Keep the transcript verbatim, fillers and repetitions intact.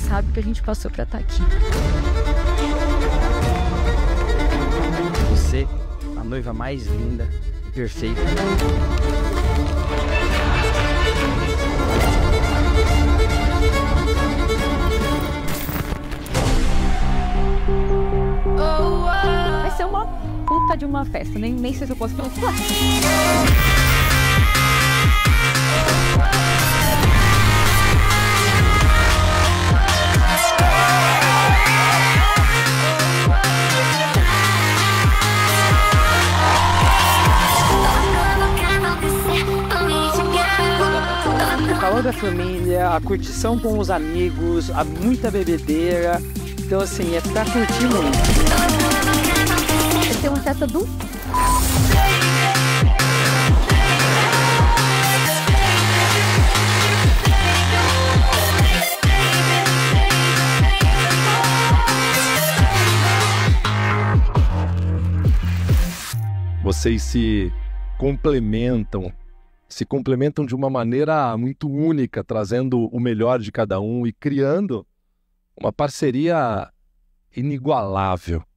sabe o que a gente passou pra estar aqui. Você, a noiva mais linda e perfeita. Vai ser uma puta de uma festa, nem, nem sei se eu posso falar. O calor da família, a curtição com os amigos, a muita bebedeira. Então, assim, é pra curtir muito. Vai ser uma festa do... Vocês se complementam, se complementam de uma maneira muito única, trazendo o melhor de cada um e criando uma parceria inigualável.